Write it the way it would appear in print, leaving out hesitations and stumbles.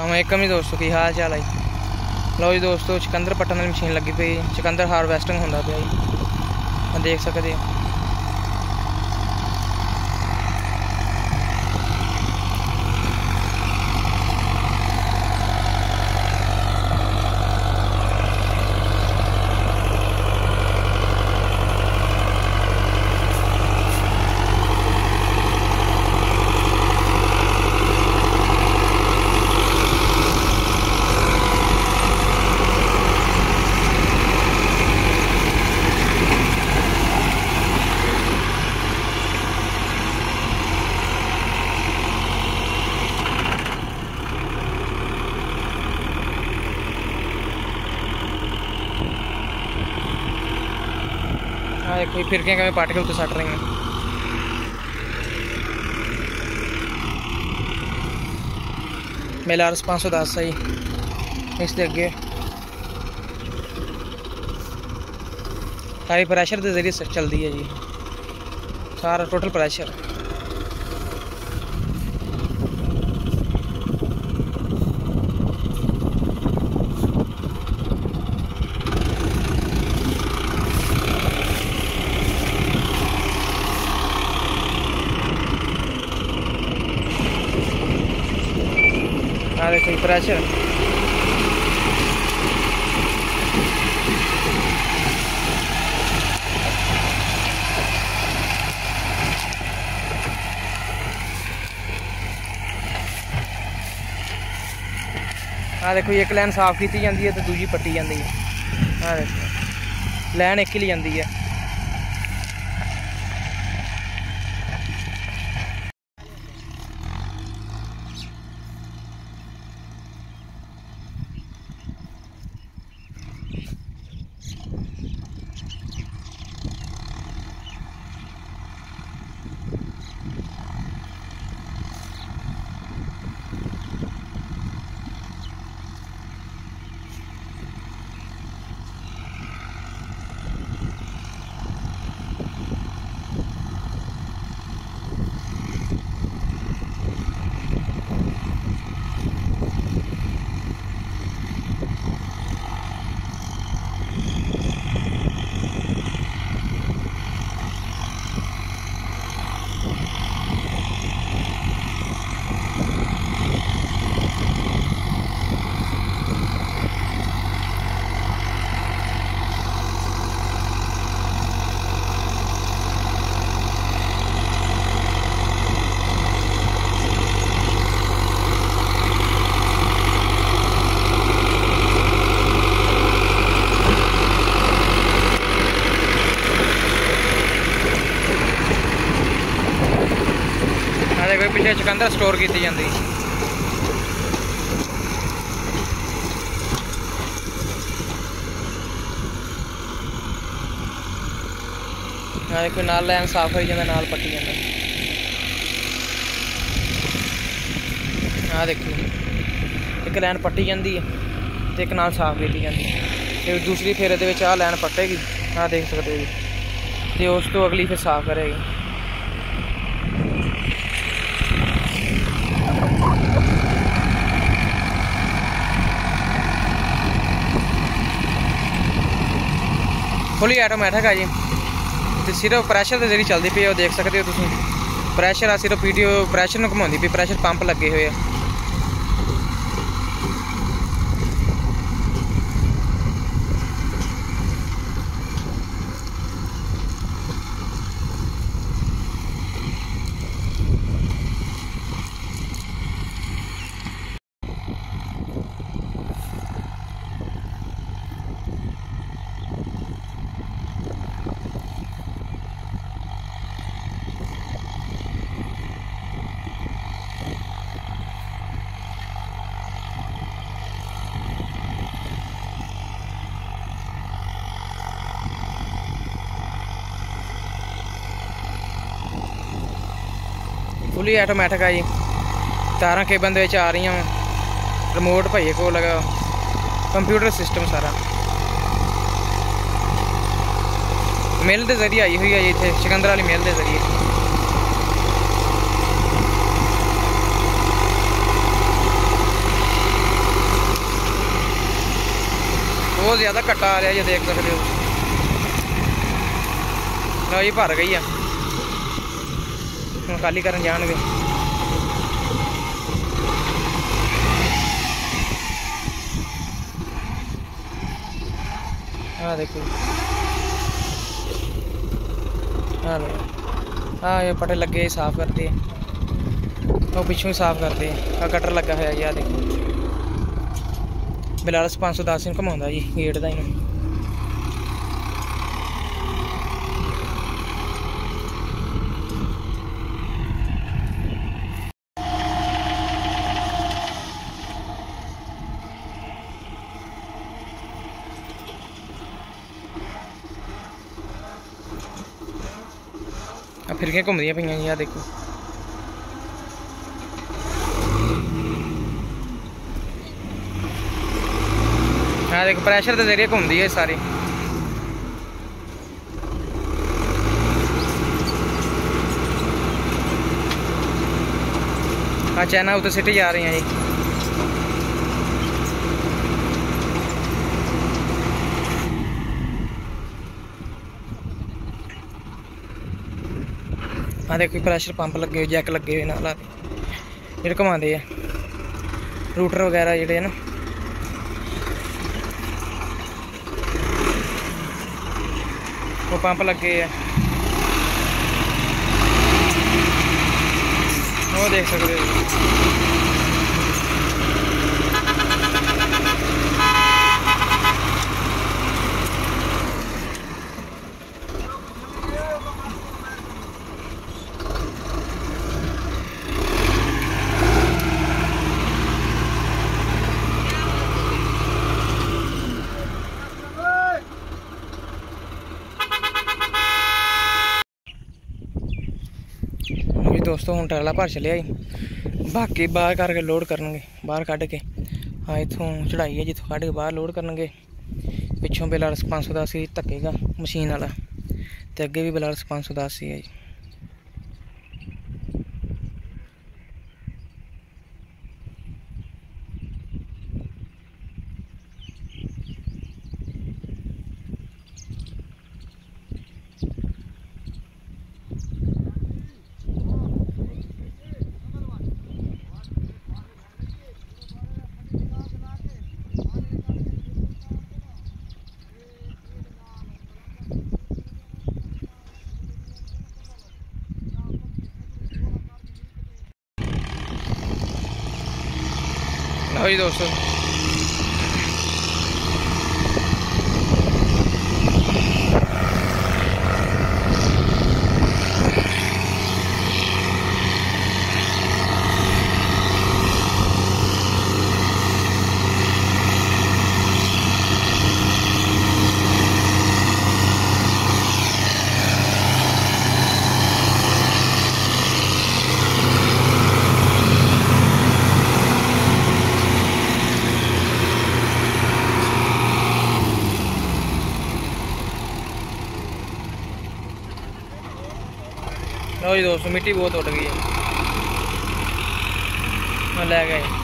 अस्सलामुअलैकुम जी दोस्तों, की हाल चाल है। लो जी दोस्तों, चकंदर पट्टन वाली मशीन लगी पई, चकंदर हारवैसटिंग होंदा पिया जी, देख सकते हो। हाँ देखो फिरकियाँ कभी पार्टिकल तो सट रही हैं। मेलारस 510 है जी। इसके अगे सारी प्रैशर के जरिए चलती है जी, सारा टोटल प्रैशर। हाँ देखो प्रैशर, हाँ देखो एक लाइन साफ की जाती है तो दूजी पट्टी जाती है। हाँ देखो लाइन एक ही ली जाती है। देखो पिछले चकंदर स्टोर की जाती। देखो नाल लैन साफ हो जाता, नाल पट्टी जाता। हाँ देखो एक लैन पट्टी जाती है तो एक नाल साफ की जाती है, दूसरी फिर ये आ लैन पट्टेगी। हाँ देख सकते हो जी, तो उस तो अगली फिर साफ करेगी। फुली ऑटोमैटिक है जी, तो सिर्फ प्रैशर के जरिए चलती पई, देख सकते हो तुम। प्रैशर आ सिर्फ पीटीओ प्रैशर में घुमाती पई, प्रैशर पंप लगे हुए हैं। फुली ऑटोमैटिक है जी, तारा केबल आ रही हैं, रिमोट भाइये को लगा, कंप्यूटर सिस्टम सारा मिल के जरिए आई हुई है जी, इतने चकंदर वाली मिल के जरिए। बहुत ज़्यादा कट्टा आ रहा है, ये देख सकते हो। लो ये भर गई है, हम खाली करन जाएंगे। हाँ देखो, हाँ ये पटे लगे साफ करते हैं, वो पिछों ही साफ करते हैं। गटर लगा है यार देखो, बिलारस 510 घुमाता जी गेट का इन्होंने। फिर क्या घूमदियां पईयां जी, आ देखो। हाँ देखो प्रेशर के जरिए घूमती है सारी। हाँ चैना उधर सिटी जा रही हैं जी। हाँ देखो प्रेशर पंप लगे हुए, जैक लगे हुए नाल जेह्ड़े घुमाते हैं, रूटर वगैरह जेह्ड़े ना। वो पंप लगे है, वो देख सकते हो। दोस्तों हम ट्रैला भर चलिया जी, बाकी बाहर करके लोड करनगे, बाहर कढ़ के। हाँ इतों चढ़ाई है, जितों कढ़ के बाहर लोड करनगे। पिछों बिलारस 510 ही धक्केगा मशीन वाला, तो अगे भी बिलारस 510 ही है जी। लो जी दोस्तों, लो जी दोस्तों, मिट्टी बहुत उड़ गई है, ले गए।